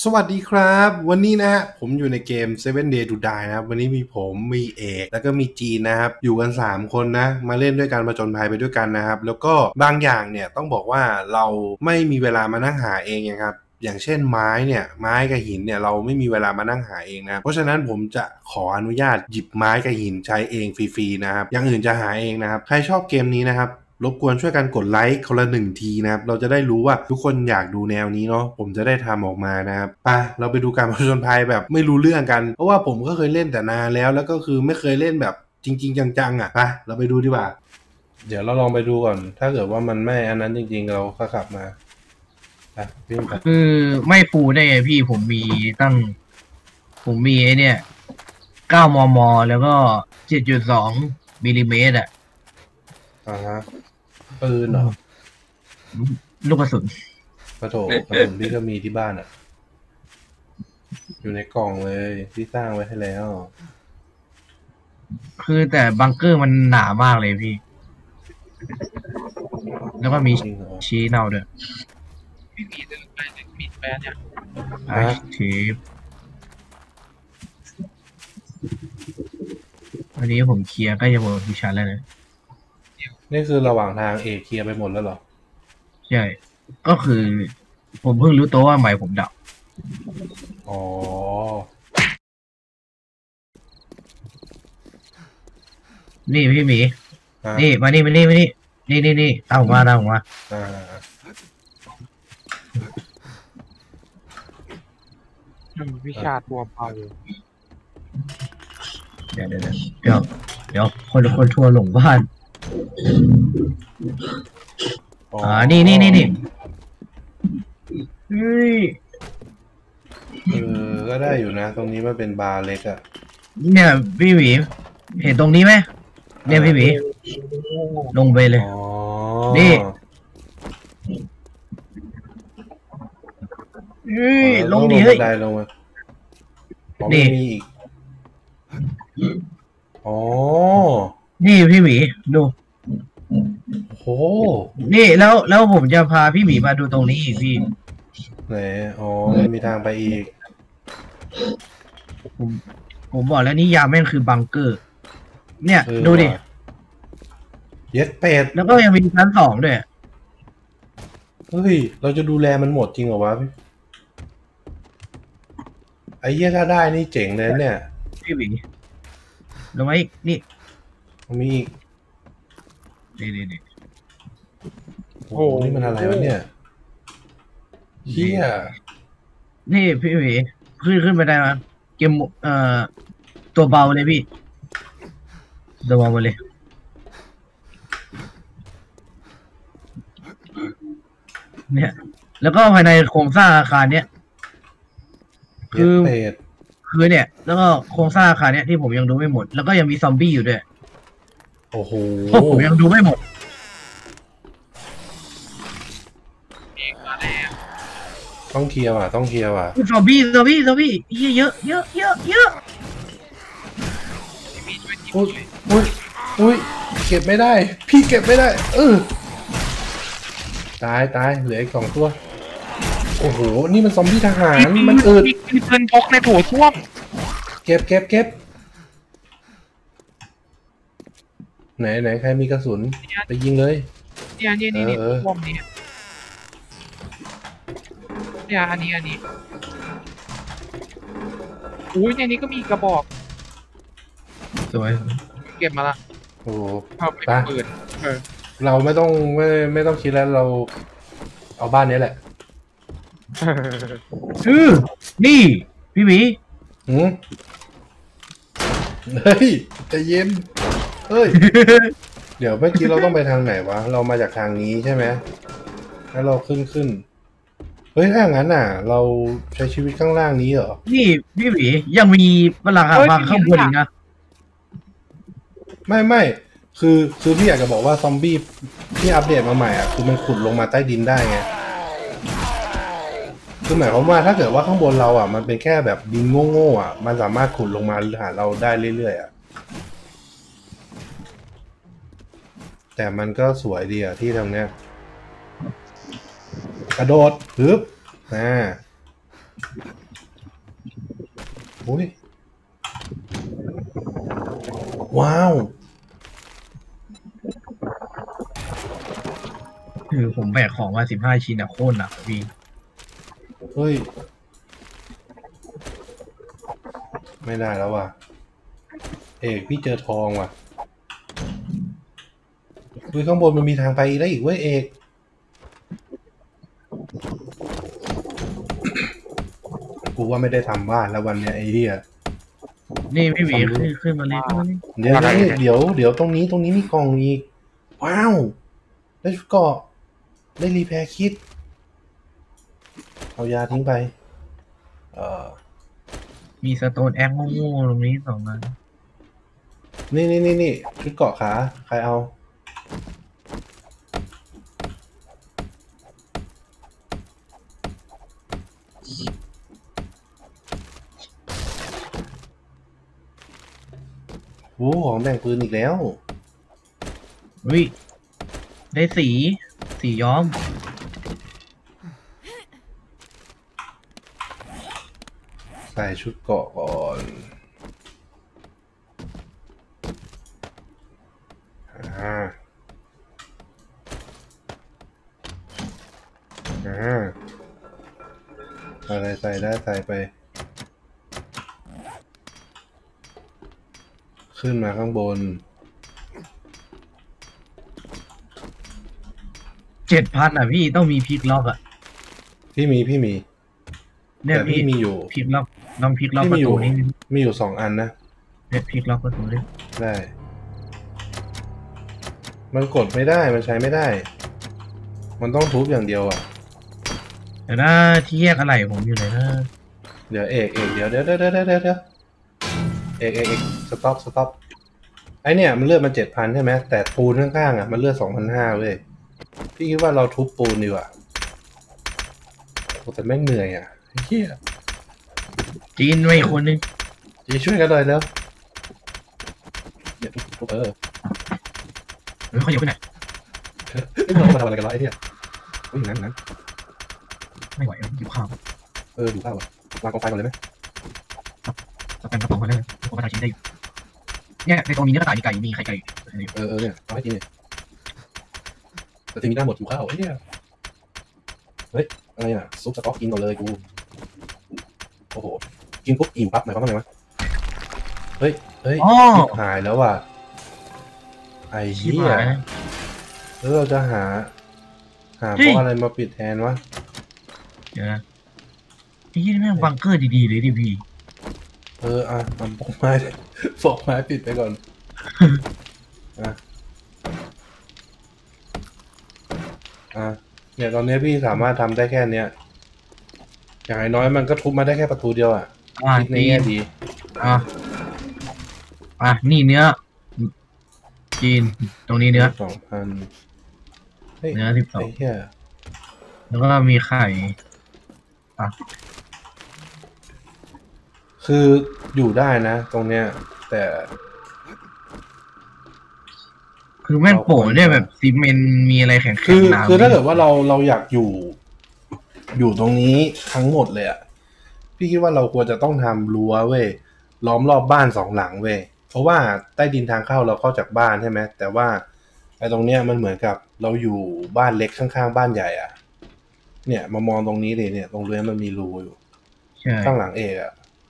สวัสดีครับวันนี้นะฮะผมอยู่ในเกม Seven Day to Die นะครับวันนี้มีผมมีเอกแล้วก็มีจีนนะครับอยู่กัน3คนนะมาเล่นด้วยกันผจญภัยไปด้วยกันนะครับแล้วก็บางอย่างเนี่ยต้องบอกว่าเราไม่มีเวลามานั่งหาเองนะครับอย่างเช่นไม้เนี่ยไม้กับหินเนี่ยเราไม่มีเวลามานั่งหาเองนะเพราะฉะนั้นผมจะขออนุญาตหยิบไม้กับหินใช้เองฟรีๆนะครับอย่างอื่นจะหาเองนะครับใครชอบเกมนี้นะครับรบกวนช่วยกันกดไลค์คนละ1 ทีนะครับเราจะได้รู้ว่าทุกคนอยากดูแนวนี้เนาะผมจะได้ทำออกมานะครับไปเราไปดูการผจญภัยแบบไม่รู้เรื่องกันเพราะว่าผมก็เคยเล่นแต่นานแล้วก็คือไม่เคยเล่นแบบจริงๆจังๆอ่ะไปเราไปดูดีกว่าเดี๋ยวเราลองไปดูก่อนถ้าเกิดว่ามันไม่อันนั้นจริงๆเราก็ขับมาไปวิ่งไปคือไม่ฟูได้ไงพี่ผมมีไอเนี่ย9 มมแล้วก็7.2 มิลลิเมตรอ่ะฮะปืนเหรอลูกกระสุนกระโถกระสุนพี่ก็มีที่บ้านอ่ะอยู่ในกล่องเลยที่สร้างไว้ให้แล้วคือแต่บังเกอร์มันหนามากเลยพี่ แล้วก็มีจริงเหรอชี้เน่าด้วยไม่มีเดินไปเลยมีแฟนเนี่ยไอเทปอันนี้ผมเคลียร์ก็จะหมดวิชาแล้วนะนี่คือระหว่างทางเอเคลียร์ไปหมดแล้วเหรอใช่ก็คือผมเพิ่งรู้ตัวว่าไมค์ผมดับอ๋อนี่พี่หมีฮะนี่มานี่นี่ตามผมมาอ่าวิชาตัวเบาเดี๋ยวคนทัวร์หลงบ้านนี่เฮ้ยก็ได้อยู่นะตรงนี้มันเป็นบาร์เล็กอะเนี่ยพี่หมีเห็นตรงนี้ไหมเนี่ยพี่หมีลงไปเลยอ๋อนี่เฮ้ยลงดิเฮ้ยได้ลงมานี่มีอีกอ๋อนี่พี่หมีดูโหนี่แล้วผมจะพาพี่หมีมาดูตรงนี้อีกพี่ไหนอ๋อมันมีทางไปอีกผมผมบอกแล้วนี่ยามแม่งคือบังเกอร์ เนี่ยดูดิเย็ดเป็ดแล้วก็ยังมีชั้น2ด้วยเฮ้ยเราจะดูแลมันหมดจริงเหรอวะไอ้เหี้ยถ้าได้นี่เจ๋งเลยเนี่ยพี่หมีลงมาอีกนี่มีอีกนี่โอ้โหนี่มันอะไรวะเนี่ยเฮียนี่พี่หมีขึ้นไปได้ไหมเกมตัวเบาเลยพี่ตัวเบาเลยเนี่ยแล้วก็ภายในโครงสร้างอาคารเนี้ยคือเนี่ยแล้วก็โครงสร้างอาคารเนี้ยที่ผมยังดูไม่หมดแล้วก็ยังมีซอมบี้อยู่ด้วยโอ้โหผมยังดูไม่หมดต้องเคลียร์ว่ะซอมบี้เยอะอุ้ยเก็บไม่ได้พี่เก็บไม่ได้ตายเหลืออีก2 ตัวโอ้โหนี่มันซอมบี้ทหารมันอึดมีปืนพกในโถส้วมเก็บไหนใครมีกระสุนไปยิงเลยนี่ส้วมนี้เนี่ยอันนี้อุ้ยในนี้ก็มีกระบอกสวยเก็บมาละโอ้ไปปืนเราไม่ต้องคิดแล้วเราเอาบ้านนี้แหละนี่พี่หมีเฮ้ยใจเย็นเฮ้ยเดี๋ยวเมื่อกี้เราต้องไปทางไหนวะเรามาจากทางนี้ใช่ไหมแล้วเราขึ้นเฮ้ยถ้าอย่างนั้นน่ะเราใช้ชีวิตข้างล่างนี้เหรอนี่พี่หมียังมีพลังงานข้างบนอีกนะไม่คือพี่อยากจะบอกว่าซอมบี้ที่อัปเดตมาใหม่อ่ะคือมันขุดลงมาใต้ดินได้ไงคือหมายความว่าถ้าเกิดว่าข้างบนเราอ่ะมันเป็นแค่แบบดินโง่ๆอ่ะมันสามารถขุดลงมาหาเราได้เรื่อยๆอ่ะแต่มันก็สวยดีอ่ะที่ตรงเนี้ยกระโดดปึ๊บโอ้ยว้าวคือผมแบกของมา15 ชิ้นอะโคตรหนักพี่เฮ้ยไม่ได้แล้วว่ะเอกพี่เจอทองว่ะคุยข้างบนมันมีทางไปได้อีกเว้ยเอกกูว่าไม่ได้ทำบ้านแล้ววันเนี้ยไอ้เหี้ยนี่พี่หมีขึ้นมาเลยขึ้นมาเลยเดี๋ยวตรงนี้มีกล่องอีกว้าวได้ชุดเกราะได้รีแพร์คิดเอายาทิ้งไปมีสโตนแอคโง่ๆตรงนี้2 อันนี่ชุดเกราะขาใครเอาโอ้ของแบ่งปืนอีกแล้ววิได้สีย้อมใส่ชุดเกราะก่อนอะไรใส่ได้ใส่ไปขึ้นมาข้างบน 7,000อะพี่ต้องมีพลิกล็อกอะพี่มีเนี่ยแต่พี่มีอยู่พลิกล็อกลองพลิกล็อกพี่ประตูนี้มีอยู่2 อันนะเนี่ยพลิกล็อกประตูนี้ได้ มันกดไม่ได้มันใช้ไม่ได้ มันต้องทุบอย่างเดียวอ่ะแต่ถ้าที่แยกอะไรผมอยู่ไหนนะเดี๋ยวเอกเดี๋ยวเอกสต็อปไอเนี่ยมันเลือดมัน7,000ใช่ไหมแต่ปูนข้างๆอ่ะมันเลือด2,500เว้ยพี่คิดว่าเราทุบปูนดีกว่าแต่แม่งเหนื่อยอ่ะเฮียจีนไม่คนนึงจีช่วยกันหน่อยแล้วเนี่ยทุบเขาอยู่ที่ไหนไม่รู้มาทำอะไรกันวะไอ้เนี่ยงั้นไม่ไหวอยู่ข้าวดูข้าวอ่ะวางกองไฟก่อนเลยไหมจะเป็นกระป๋องมาเลยผมมาทำชิ้นได้อยู่เนี่ยในตรงนี้เนื้อกระต่ายมีไก่มีไข่ไก่เนี่ยเอาให้กินเนี่ยแต่ทีนี้ได้หมดอยู่ข้าวไอ้เนี่ยเฮ้ยอะไรอ่ะซุปสต๊อกกินก่อนเลยกูโอ้โหกินปุ๊บอิ่มปั๊บหมายความว่าไงวะเฮ้ยหายแล้วว่ะไอ้เหี้ยแล้วเราจะหาเพราะอะไรมาปิดแทนวะเดี๋ยวนะไอ้ยี่นี่แม่งบังเกอร์ดีๆเลยดิพี่เอาปอกไม้ปิดไปก่อนเนี่ยตอนนี้พี่สามารถทำได้แค่เนี้ยอย่างน้อยมันก็ทุบมาได้แค่ประตูเดียวอ่ะคิดในแง่ดีนี่เนื้อจีนตรงนี้เนื้อ 2,000 เนื้อ12แล้วก็มีไข่คืออยู่ได้นะตรงเนี้ยแต่คือแม่งโป่เนี่ยแบบซีเมนต์มีอะไรแข็งๆคือถ้าเกิดว่าเราอยากอยู่ตรงนี้ทั้งหมดเลยอ่ะพี่คิดว่าเราควรจะต้องทำรั้วเว้ยล้อมรอบบ้าน2 หลังเว้ยเพราะว่าใต้ดินทางเข้าเราเข้าจากบ้านใช่ไหมแต่ว่าไอ้ตรงเนี้ยมันเหมือนกับเราอยู่บ้านเล็กข้างๆบ้านใหญ่อ่ะเนี่ยมามองตรงนี้เลยเนี่ยตรงเรือนมันมีรูอยู่ข้างหลังเอกอ่ะ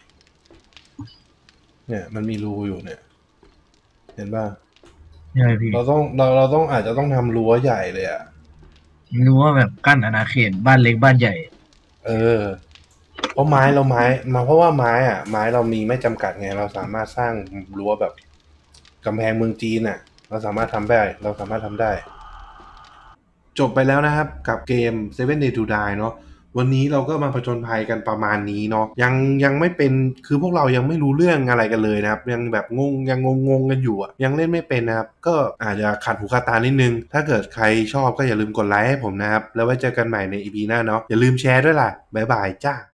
เนี่ยมันมีรูอยู่เนี่ยเห็นป่ะใช่พี่เราต้องอาจจะต้องทำรั้วใหญ่เลยอ่ะรั้วแบบกั้นอาณาเขตบ้านเล็กบ้านใหญ่เพราะเพราะว่าไม้เรามีไม่จำกัดไงเราสามารถสร้างรั้วแบบกำแพงเมืองจีนอ่ะเราสามารถทำได้จบไปแล้วนะครับกับเกม Seven Days to Die เนาะวันนี้เราก็มาผจญภัยกันประมาณนี้เนาะยังไม่เป็นคือพวกเรายังไม่รู้เรื่องอะไรกันเลยนะครับยังแบบงงกันอยู่อ่ะยังเล่นไม่เป็นนะครับก็อาจจะขัดหูขัดตานิดนึงถ้าเกิดใครชอบก็อย่าลืมกดไลค์ให้ผมนะครับแล้วไว้เจอกันใหม่ใน EP หน้าเนาะอย่าลืมแชร์ด้วยล่ะบ๊ายบายจ้า